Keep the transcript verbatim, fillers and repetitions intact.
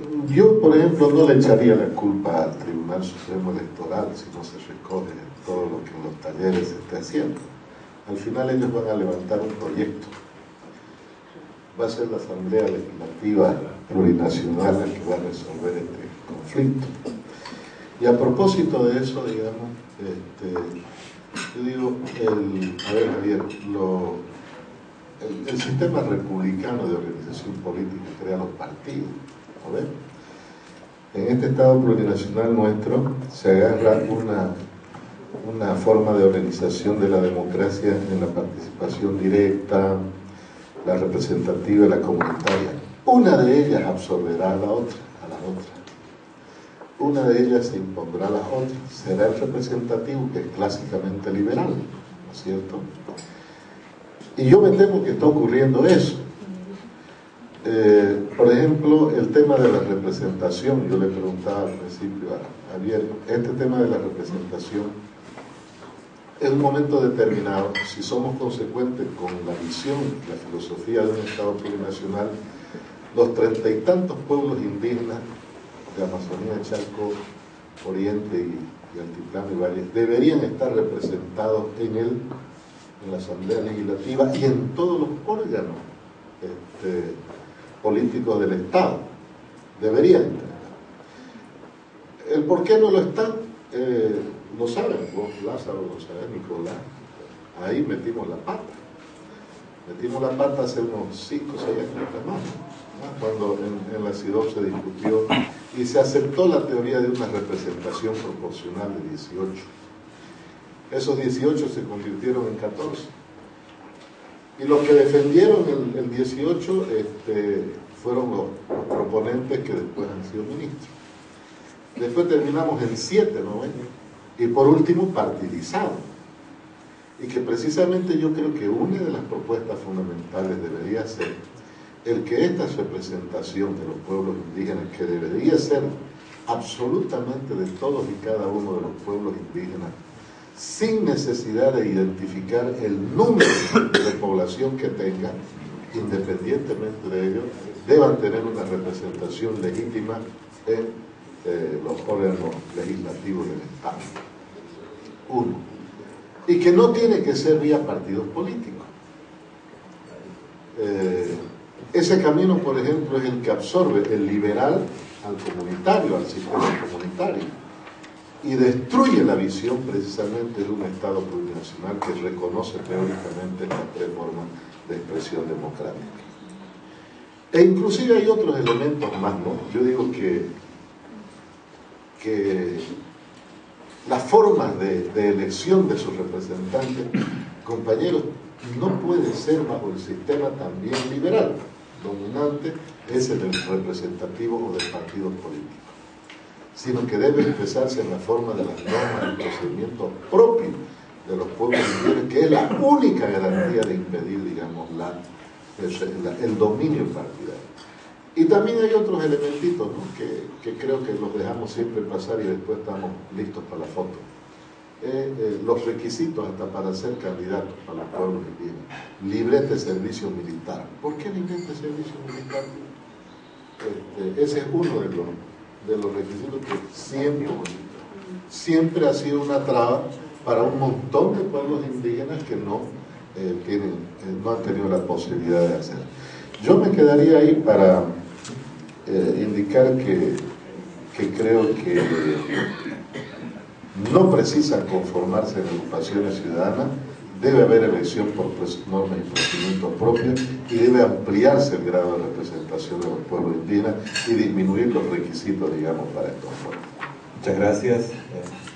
yo, por ejemplo, no le echaría la culpa al Tribunal Supremo Electoral si no se recoge todo lo que en los talleres se esté haciendo. Al final ellos van a levantar un proyecto. Va a ser la Asamblea Legislativa Plurinacional la que va a resolver este conflicto. Y a propósito de eso, digamos, este, yo digo, el, a ver Javier, lo, el, el sistema republicano de organización política crea los partidos, ¿no ves? En este Estado plurinacional nuestro se agarra una, una forma de organización de la democracia en la participación directa, la representativa y la comunitaria. Una de ellas absorberá a la otra, a la otra. Una de ellas se impondrá a las otras. Será el representativo, que es clásicamente liberal, ¿no es cierto? Y yo me temo que está ocurriendo eso. Eh, por ejemplo, el tema de la representación, yo le preguntaba al principio a Javier, este tema de la representación, en un momento determinado, si somos consecuentes con la visión, la filosofía de un Estado plurinacional, los treinta y tantos pueblos indígenas de Amazonía, Chaco, Oriente y, y Altiplano y Valles deberían estar representados en, el, en la Asamblea Legislativa y en todos los órganos este, políticos del Estado. Deberían estar. ¿El por qué no lo están? Eh, lo saben, vos Lázaro lo sabés, Nicolás. Ahí metimos la pata. Metimos la pata hace unos cinco o seis años más, ¿no? Cuando en, en la C I D O B se discutió y se aceptó la teoría de una representación proporcional de dieciocho. Esos dieciocho se convirtieron en catorce. Y los que defendieron el, el dieciocho este, fueron los, los proponentes que después han sido ministros. Después terminamos en siete, ¿no ven? Y por último, partidizado. Y que precisamente yo creo que una de las propuestas fundamentales debería ser el que esta representación de los pueblos indígenas, que debería ser absolutamente de todos y cada uno de los pueblos indígenas, sin necesidad de identificar el número de población que tengan, independientemente de ello, deban tener una representación legítima en eh, los órganos legislativos del Estado. Uno. Y que no tiene que ser vía partidos políticos. Eh, ese camino, por ejemplo, es el que absorbe el liberal al comunitario, al sistema comunitario, y destruye la visión precisamente de un Estado plurinacional que reconoce teóricamente las tres formas de expresión democrática. E inclusive hay otros elementos más, ¿no? Yo digo que, que las formas de, de elección de sus representantes, compañeros, no puede ser bajo el sistema también liberal. Dominante es el representativo o del partido político, sino que debe expresarse en la forma de las normas y procedimientos propios de los pueblos indígenas, que es la única garantía de impedir, digamos, la, el, el dominio partidario. Y también hay otros elementitos, ¿no? que, que creo que los dejamos siempre pasar y después estamos listos para la foto. Eh, eh, los requisitos hasta para ser candidatos para los pueblos indígenas. Librete de servicio militar. ¿Por qué librete de servicio militar? Este, ese es uno de los, de los requisitos que siempre, siempre ha sido una traba para un montón de pueblos indígenas que no, eh, tienen, eh, no han tenido la posibilidad de hacer. Yo me quedaría ahí para eh, indicar que, que creo que no precisan conformarse en agrupaciones ciudadanas, debe haber elección por normas y procedimientos propios y debe ampliarse el grado de representación de los pueblos indígenas y disminuir los requisitos, digamos, para estos pueblos. Muchas gracias.